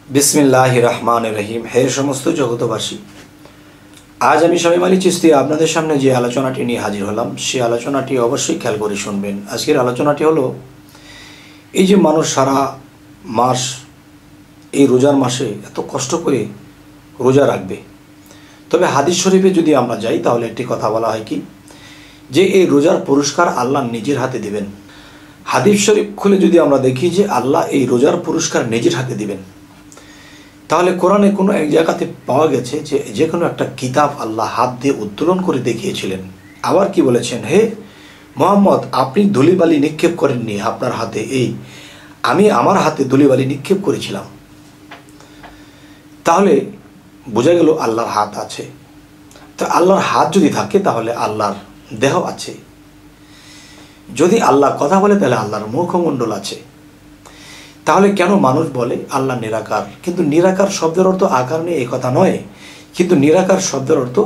बिस्मिल्लाहिर रहमानिर रहीम। हे समस्त जगतबासी, आज আমি শামীম আলী চিশতি আপনাদের সামনে যে আলোচনাটি নিয়ে হাজির হলাম সেই আলোচনাটি অবশ্যই খেয়াল করে শুনবেন। আজকের আলোচনাটি হলো এই যে মানুষ সারা মাস এই রোজার মাসে এত কষ্ট করে রোজা রাখবে, তবে হাদিস শরীফে যদি আমরা যাই তাহলে একটি কথা বলা হয় কি যে এই রোজার পুরস্কার আল্লাহ নিজের হাতে দিবেন। হাদিস শরীফ খুলে যদি আমরা দেখি যে আল্লাহ এই রোজার পুরস্কার নিজের হাতে দিবেন, তাহলে কোরআনে কোনো এক জায়গাতে পাওয়া গেছে যে যে কোনো একটা কিতাব আল্লাহ হাত দিয়ে উত্তোলন করে দেখিয়েছিলেন। আবার কি বলেছেন, হে মোহাম্মদ, আপনি ধুলিবালি নিক্ষেপ করেননি আপনার হাতে, আমি আমার হাতে ধুলিবালি নিক্ষেপ করেছিলাম। তাহলে বোঝা গেল আল্লাহর হাত আছে। তো আল্লাহর হাত যদি থাকে তাহলে আল্লাহর দেহ আছে। যদি আল্লাহ কথা বলে তাহলে আল্লাহর মুখমণ্ডল আছে। তাহলে কেন মানুষ বলে আল্লাহ নিরাকার? কিন্তু নিরাকার শব্দের অর্থ আকার নেই এই কথা নয়, কিন্তু নিরাকার শব্দের অর্থ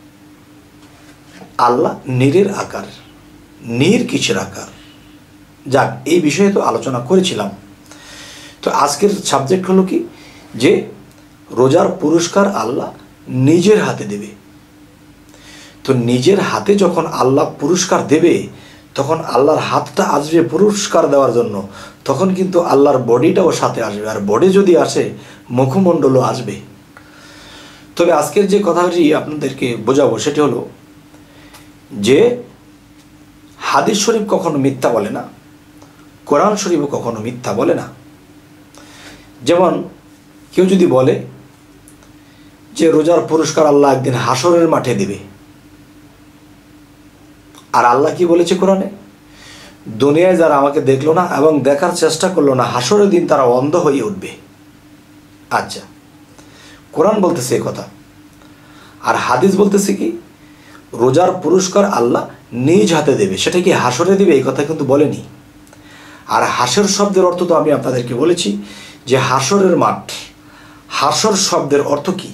আল্লাহ নীরের আকার, নীর কিসের আকার। যাক, এই বিষয়ে তো আলোচনা করেছিলাম। তো আজকের সাবজেক্ট হলো কি যে রোজার পুরস্কার আল্লাহ নিজের হাতে দেবে। তো নিজের হাতে যখন আল্লাহ পুরস্কার দেবে তখন আল্লাহর হাতটা আসবে পুরস্কার দেওয়ার জন্য, তখন কিন্তু আল্লাহর বডিটাও সাথে আসবে, আর বডি যদি আসে মুখমণ্ডলও আসবে। তবে আজকের যে কথাটি আপনাদেরকে বোঝাবো সেটি হলো যে হাদিস শরীফ কখনো মিথ্যা বলে না, কোরআন শরীফও কখনো মিথ্যা বলে না। যেমন কেউ যদি বলে যে রোজার পুরস্কার আল্লাহ একদিন হাসরের মাঠে দেবে, আর আল্লাহ কি বলেছে কোরআনে, দুনিয়ায় যারা আমাকে দেখলো না এবং দেখার চেষ্টা করলো না, হাসরের দিন তারা অন্ধ হয়ে উঠবে। আচ্ছা, কোরআন বলতেছে এই কথা, আর হাদিস বলতেছে কি রোজার পুরস্কার আল্লাহ নিজ হাতে দেবে। সেটা কি হাসরে দেবে এই কথা কিন্তু বলেনি। আর হাসর শব্দের অর্থ তো আমি আপনাদেরকে বলেছি যে হাসরের মাঠ। হাসর শব্দের অর্থ কি?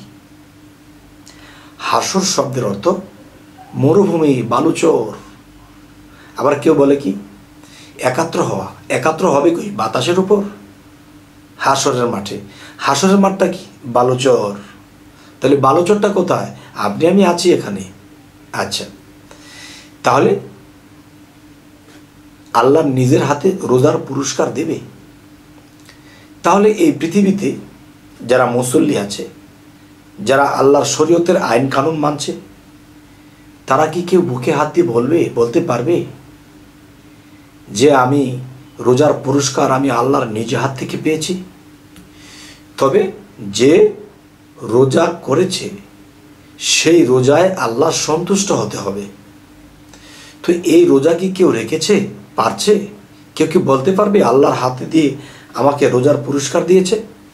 হাসর শব্দের অর্থ মরুভূমি, বালুচর। আবার কেউ বলে কি একাত্র হওয়া। একাত্র হবে কই? বাতাসের উপর। হাসরের মাঠে, হাসরের মাঠটা কি? বালুচর। তাহলে বালুচরটা কোথায়? আপনি আমি আছি এখানে। আচ্ছা, তাহলে আল্লাহ নিজের হাতে রোজার পুরস্কার দেবে। তাহলে এই পৃথিবীতে যারা মুসল্লি আছে, যারা আল্লাহর শরীয়তের আইন কানুন মানছে, তারা কি কেউ বুকে হাত দিয়ে বলতে পারবে যে আমি রোজার পুরস্কার আমি আল্লাহর নিজ হাত থেকে পেয়েছি? তবে যে রোজা করেছে সেই রোজায় আল্লাহ সন্তুষ্ট হতে হবে। তো এই রোজা কি কেউ রেখেছে? পারছে? কেউ কি বলতে পারবে আল্লাহর হাতে দিয়ে আমাকে রোজার পুরস্কার দিয়েছে?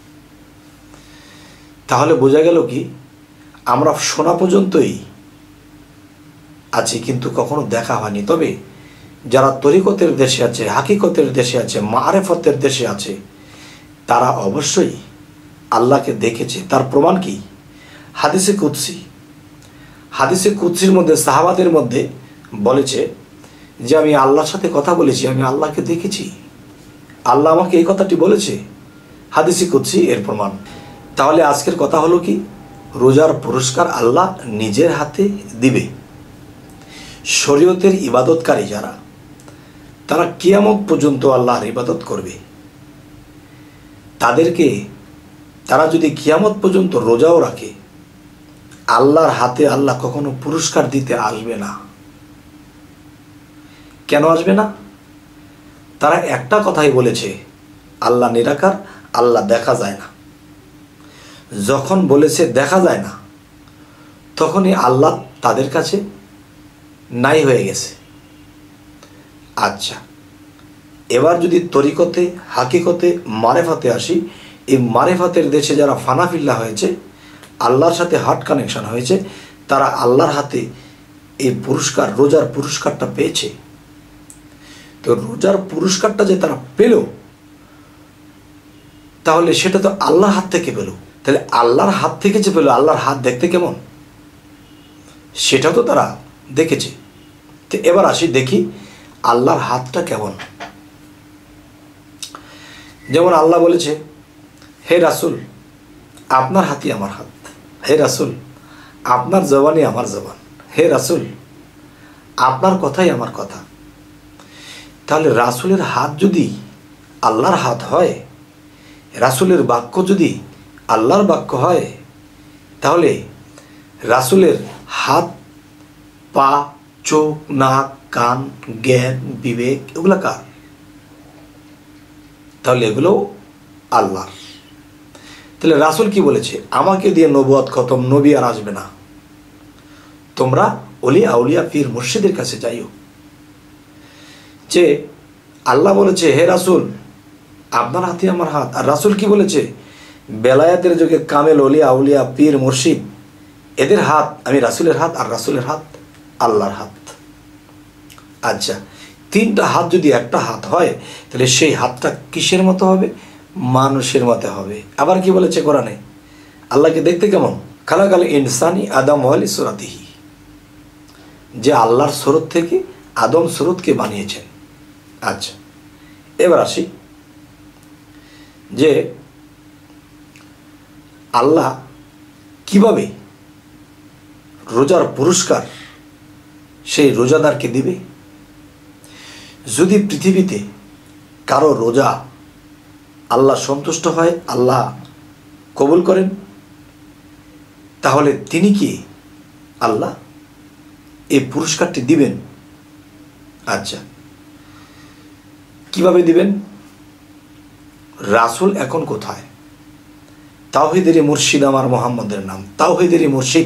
তাহলে বোঝা গেল কি আমরা শোনা পর্যন্তই আছে, কিন্তু কখনো দেখা হয়নি। তবে যারা তরিকতের দেশে আছে, হাকিকতের দেশে আছে, মারেফতের দেশে আছে, তারা অবশ্যই আল্লাহকে দেখেছে। তার প্রমাণ কি? হাদিসে কুদসি। হাদিসে কুদসির মধ্যে সাহাবাদের মধ্যে বলেছে যে আমি আল্লাহর সাথে কথা বলেছি, আমি আল্লাহকে দেখেছি, আল্লাহ আমাকে এই কথাটি বলেছে। হাদিসে কুদসি এর প্রমাণ। তাহলে আজকের কথা হলো কি রোজার পুরস্কার আল্লাহ নিজের হাতে দিবে। শরীয়তের ইবাদতকারী যারা, তারা কিয়ামত পর্যন্ত আল্লাহর ইবাদত করবে। তারা যদি কিয়ামত পর্যন্ত রোজাও রাখে, আল্লাহর হাতে আল্লাহ কখনো পুরস্কার দিতে আসবে না। কেন আসবে না? তারা একটা কথাই বলেছে, আল্লাহ নিরাকার, আল্লাহ দেখা যায় না। যখন বলেছে দেখা যায় না, তখনই আল্লাহ তাদের কাছে নাই হয়ে গেছে। আচ্ছা, এবার যদি তরিকতে, হাকিকতে, মারেফাতে আসি, এই মারেফাতের দেশে যারা ফানাফিল্লা হয়েছে, আল্লাহর সাথে হার্ট কানেকশন হয়েছে, তারা আল্লাহর হাতে এই পুরস্কার, রোজার পুরস্কারটা পেয়েছে। তো রোজার পুরস্কারটা যে তারা পেল, তাহলে সেটা তো আল্লাহর হাত থেকে পেল। তাহলে আল্লাহর হাত থেকে যে পেল, আল্লাহর হাত দেখতে কেমন সেটাও তো তারা দেখেছে। তো এবার আসি দেখি আল্লাহর হাতটা কেমন। যেমন আল্লাহ বলেছে, হে রাসূল আপনার হাতই আমার হাত। হে রাসূল, আপনার জবানই আমার জবান। হে রাসূল, আপনার কথাই আমার কথা। তাহলে রাসূলের হাত যদি আল্লাহর হাত হয়, রাসূলের বাক্য যদি আল্লাহর বাক্য হয়, তাহলে রাসূলের হাত, পা, চোখ, নাক, কান, জ্ঞান, বিবেক এগুলো কার? তাহলে এগুলো আল্লাহর। তাহলে রাসূল কি বলেছে? আমাকে দিয়ে নবুয়ত খতম, নবী আর আসবে না, তোমরা ওলি আউলিয়া পীর মুর্শিদের কাছে যাইও। যে আল্লাহ বলেছে হে রাসূল, আপনার হাতে আমার হাত। আর রাসূল কি বলেছে? বেলায়েতের যুগে কামেল ওলি আউলিয়া পীর মুর্শিদ এদের হাত আমি রাসূলের হাত, আর রাসূলের হাত আল্লাহর হাত। আচ্ছা, তিনটা হাত যদি একটা হাত হয়, তাহলে সেই হাতটা কিসের মতো হবে? মানুষের মতো হবে। আবার কি বলেছে কোরআনে? আল্লাহকে দেখতে কেমন? খালাকাল ইনসানি আদম ওয়ালি সুরাতিহি, যে আল্লাহর সুরত থেকে আদম সুরতকে বানিয়েছেন। আচ্ছা, এবার আসি যে আল্লাহ কিভাবে রোজার পুরস্কার সেই রোজাদারকে দিবে। যদি পৃথিবীতে কারো রোজা আল্লাহ সন্তুষ্ট হয়, আল্লাহ কবুল করেন, তাহলে তিনি কি আল্লাহ এই পুরস্কারটি দিবেন। আচ্ছা, কিভাবে দিবেন? রাসূল এখন কোথায়? তাওহীদেরই মুর্শিদ আমার মুহাম্মদের নাম, তাওহীদেরই মুর্শিদ।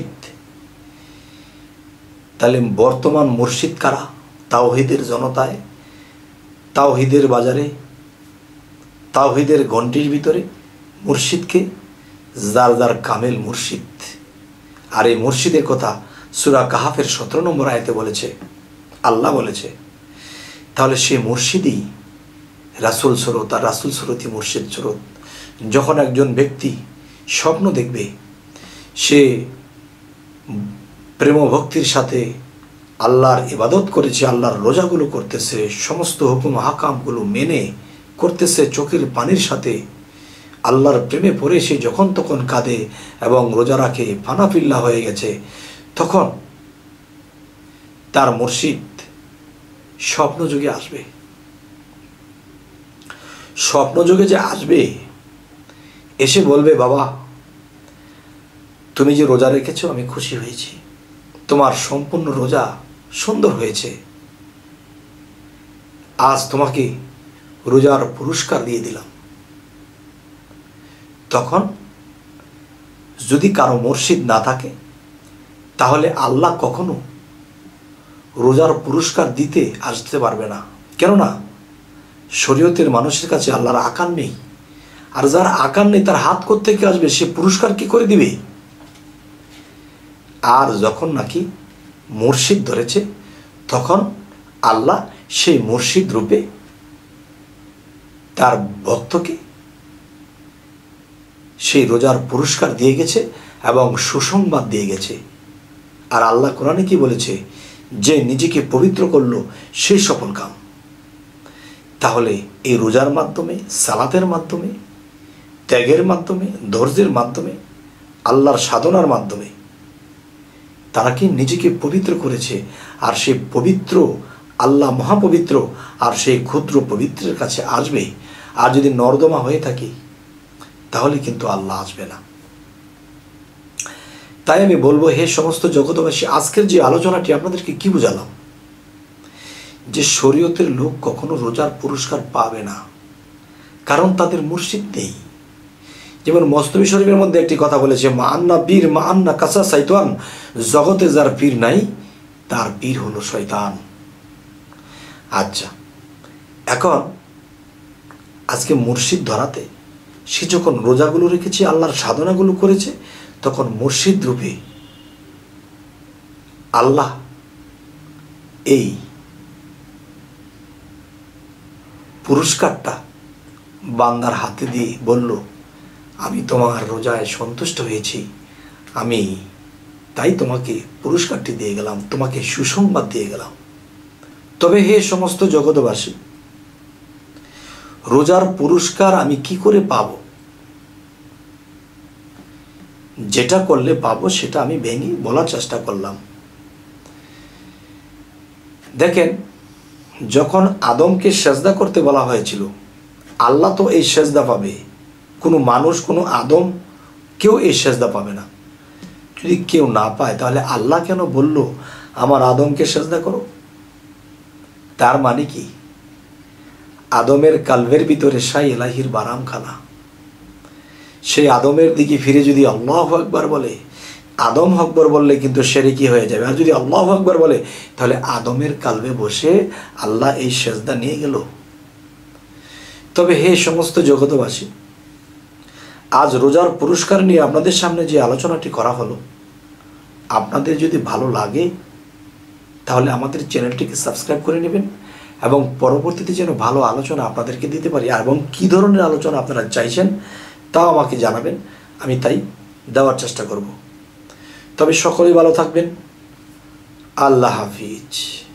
তাহলে বর্তমান মুর্শিদ কারা? তাওহীদের জনতায়, তাওহীদের বাজারে, তাওহীদের ঘণ্টির ভিতরে মুর্শিদকে, যার যার কামেল মুর্শিদ। আর এই মুর্শিদের কথা সূরা কাহাফের 17 নম্বর আয়াতে বলেছে, আল্লাহ বলেছে। তাহলে সে মুর্শিদই রাসূল সুরত, আর রাসূল সুরতই মুর্শিদ সুরত। যখন একজন ব্যক্তি স্বপ্ন দেখবে সে প্রেম ভক্তির সাথে আল্লাহর ইবাদত করেছে, আল্লাহর রোজাগুলো করতেছে, সমস্ত হুকুম হাকামগুলো মেনে করতেছে, চোখের পানির সাথে আল্লাহর প্রেমে পড়ে সে যখন তখন কাঁদে এবং রোজা রাখে, ফানাফিল্লা হয়ে গেছে, তখন তার মুর্শিদ স্বপ্নযোগে আসবে। স্বপ্নযোগে যে আসবে, এসে বলবে, বাবা তুমি যে রোজা রেখেছো আমি খুশি হয়েছি, তোমার সম্পূর্ণ রোজা সুন্দর হয়েছে, আজ তোমাকে রোজার পুরস্কার দিয়ে দিলাম। তখন যদি কারো মুর্শিদ না থাকে, তাহলে আল্লাহ কখনো রোজার পুরস্কার দিতে আসতে পারবে না। কেননা শরীয়তের মানুষের কাছে আল্লাহর আকার নেই, আর যার আকার নেই তার হাত কোত্থেকে আসবে? সে পুরস্কার কি করে দিবে? আর যখন নাকি মুর্শিদ ধরেছে, তখন আল্লাহ সেই মুর্শিদ রূপে তার ভক্তকে সেই রোজার পুরস্কার দিয়ে গেছে এবং সুসংবাদ দিয়ে গেছে। আর আল্লাহ কোরআনে কি বলেছে? যে নিজেকে পবিত্র করলো সেই সফল কাম। তাহলে এই রোজার মাধ্যমে, সালাতের মাধ্যমে, ত্যাগের মাধ্যমে, ধৈর্যের মাধ্যমে, আল্লাহর সাধনার মাধ্যমে তারা কি নিজেকে পবিত্র করেছে। আর সেই পবিত্র আল্লাহ মহাপবিত্র, আর সেই ক্ষুদ্র পবিত্রের কাছে আসবে। আর যদি নর্দমা হয়ে থাকে, তাহলে কিন্তু আল্লাহ আসবে না। তাই আমি বলবো, হে সমস্ত জগতবাসী, আজকের যে আলোচনাটি আপনাদেরকে কি বুঝালাম? যে শরীয়তের লোক কখনো রোজার পুরস্কার পাবে না, কারণ তাদের মুর্শিদ নেই। যেমন মস্তবি শরীফের মধ্যে একটি কথা বলেছে, মা আন্না পীর মা আন্না কাসা শয়তান, জগতে যার পীর নাই তার পীর হলো শয়তান। আচ্ছা, এখন আজকে মুর্শিদ ধরাতে সে যখন রোজাগুলো রেখেছে, আল্লাহর সাধনাগুলো করেছে, তখন মুর্শিদ রূপে আল্লাহ এই পুরস্কারটা বান্দার হাতে দিয়ে বলল, আমি তোমার রোজায় সন্তুষ্ট হয়েছি, আমি তাই তোমাকে পুরস্কারটি দিয়ে গেলাম, তোমাকে সুসংবাদ দিয়ে গেলাম। তবে হে সমস্ত জগৎবাসী, রোজার পুরস্কার আমি কি করে পাব? যেটা করলে পাবো সেটা আমি ভেঙে বলার চেষ্টা করলাম। দেখেন, যখন আদমকে সেজদা করতে বলা হয়েছিল, আল্লাহ তো এই সেজদা পাবে, কোনো মানুষ, কোনো আদম, কেউ এই সেজদা পাবে না। যদি কেউ না পায় তাহলে আল্লাহ কেন বলল আমার আদমকে সেজদা করো? তার মানে কি? আদমের কালবের ভিতরে শাই এলাহির বারাম খানা, সেই আদমের দিকে ফিরে যদি আল্লাহু আকবার বলে, আদম আকবর বললে কিন্তু শিরকি হয়ে যাবে। আর যদি আল্লাহু আকবার বলে তাহলে আদমের কালবে বসে আল্লাহ এই সেজদা নিয়ে গেল। তবে হে সমস্ত জগতবাসী, আজ রোজার পুরস্কার নিয়ে আপনাদের সামনে যে আলোচনাটি করা হলো, আপনাদের যদি ভালো লাগে তাহলে আমাদের চ্যানেলটিকে সাবস্ক্রাইব করে নেবেন এবং পরবর্তীতে যেন ভালো আলোচনা আপনাদেরকে দিতে পারি, এবং কী ধরনের আলোচনা আপনারা চাইছেন তাও আমাকে জানাবেন, আমি তাই দেওয়ার চেষ্টা করব। তবে সকলেই ভালো থাকবেন। আল্লাহ হাফিজ।